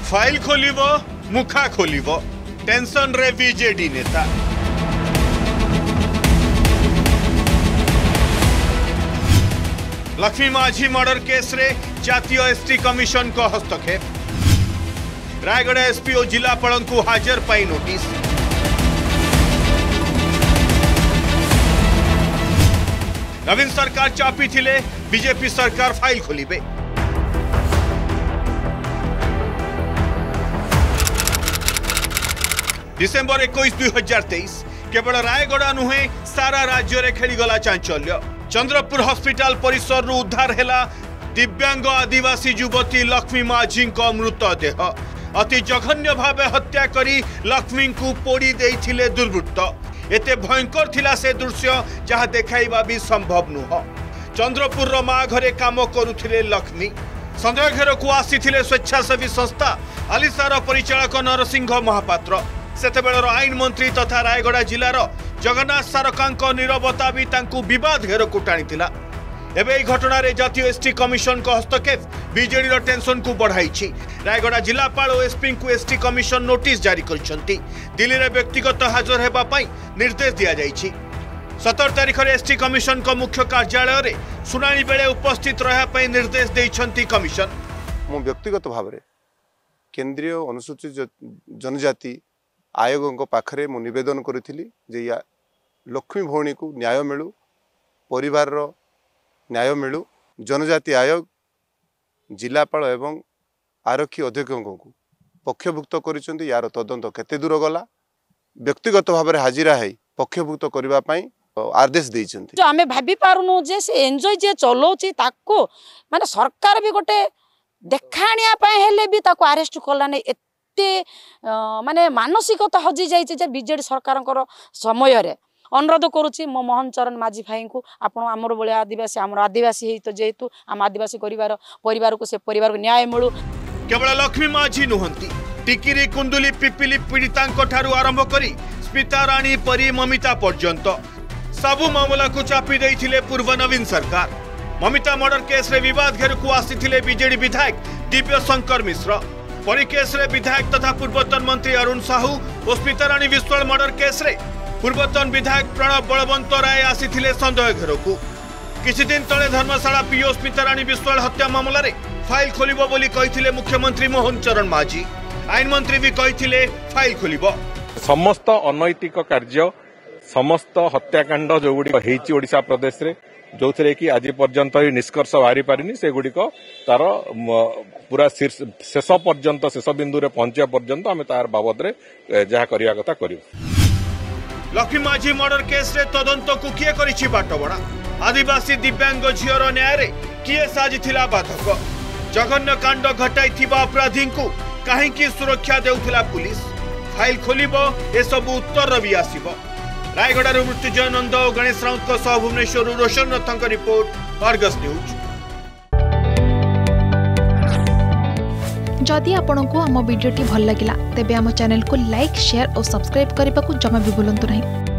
File खोलिबो मुखा खोलिबो tension रे BJD नेता। लक्ष्मी माझी मर्डर केस रे जातीय एसटी कमिशन को हस्तक्षेप। रायगढ़ एसपी और जिलापाल को हाजर पाई नोटिस। नवीन सरकार चापी थिले बीजेपी सरकार फाइल खोलिबे। डिसेंबर 21 2023 केवल रायगढ़ नुहे सारा राज्य रे खेलीगला चांचल्य। चंद्रपुर हॉस्पिटल परिसर रु उद्धार हेला दिव्यांग आदिवासी युवती लक्ष्मी माझी मृतदेह। अति जघन्य भावे हत्या करी लक्ष्मी को पोड़ी देइथिले दुर्वृत्त। एते भयंकर थिला से दृश्य जहाँ देखाइबा भी संभव नुह। चंद्रपुर रो माँ घरे काम करुथिले लक्ष्मी। संदेह घेर को आसीथिले स्वेच्छासेवी संस्था आलिसार परिचालक नरसिंह महापात्र। सेतेबेलर आईन मंत्री तथा रायगढ़ जिलार जगन्नाथ सारका नीरवता भी तांकु विवाद घेर को टाणीथिला। एबे एई घटना रे जातीय एसटी कमिशन को हस्तक्षेप बीजेडी रो टेंशन को बढ़ाइछि। रायगढ़ जिलापाल और एसपी को एसटी कमिशन नोटिस जारी करिसंती। दिल्ली रे व्यक्तिगत हाजर हेबा पई निर्देश दिया जाइछि। 17 तारिख रे एसटी कमिशन को मुख्य कार्यालय रे सुनानी बेले उपस्थित रहा पई निर्देश दैछंती कमिशन। मो व्यक्तिगत भाव रे केंद्रीय अनुसूचित जनजाति आयोग पाखरे मु निवेदन करी जे लक्ष्मी भौणी को न्याय मिलू, परिवार रो न्याय मिलू। जनजाति आयोग जिलापाल एवं आरक्षी अधीक्षक को पक्षभुक्त कर यार तदंत केते दूर गला व्यक्तिगत भाव में हाजिरा है पक्षभुक्त करने आदेश देइछन्ती। आमे भाबी पारुनु जे से एन्जॉय जे चलोची ताको माने सरकार भी गोटे देखाणिया पय हेले भी ताको अरेस्ट कला नै। माने मानसिकता हजि जाइए जे बीजेडी सरकार समय रे अनुरोध करुच्ची मो मोहन चरण माझी भाई को आपण आमर भाई आदिवासी आमर आदिवासी जेहेतु आम आदिवासी परिवार को से परिवार को न्याय मिलू। केवल लक्ष्मी माझी नुहंती टिकिरी कुंडुली पिपिली पीड़िता ठारू आरंभ करी स्मिता राणी परी ममिता पर्यंत सबु मामला को चापी देइथिले पूर्व नवीन सरकार। ममिता मर्डर केस रे विवाद घेर को आसीथिले बीजेडी विधायक दिव्य शंकर मिश्र। परी केस रे विधायक तथा पूर्वतन मंत्री अरुण साहू और स्मिता राणी विश्वाल मर्डर केस रे पूर्वतन विधायक प्रणव बलवंत राय आसीथिले संदेह घेर को। किछि दिन तले धर्मशाला पीओ स्मिता राणी विश्वाल हत्या मामला रे फाइल खोलिबो बोली कहिथिले मुख्यमंत्री मोहन चरण माझी। आईन मंत्री भी कहिथिले फाइल खोलिबो। समस्त अनैतिक कार्य समस्त हत्याकांड जो गुडी हेछि ओडिशा प्रदेश रे जो थे कि आज पर्यंत निष्कर्ष बाहरी पारिनी से गुड़िक तार पूरा शेष पर्यंत शेष बिंदु रे पहुंचा पर्यंत आम तार बाबद रे जहा करिया कथा करियो। लक्ष्मी माझी मर्डर केस रे तदंत को किए करिछि बाटबड़ा। आदिवासी दिव्यांग झीर न्याय रे किए साजिथिला बाधक। जघन्य कांड घटाइथिबा अपराधी को काहेकि सुरक्षा देउथिला पुलिस। फाइल खोलिबो ए सब उत्तर भी आसीबो। रायगढ़ मृत्युंजय नंद और गणेश राउत सह भुवनेश्वर रोशन रथ रिपोर्ट अर्गस न्यूज। जदि आपंक आम भिडी भल लगा तेब आम चैनल को लाइक शेयर और सब्सक्राइब करने को जमा भी भूलु नहीं।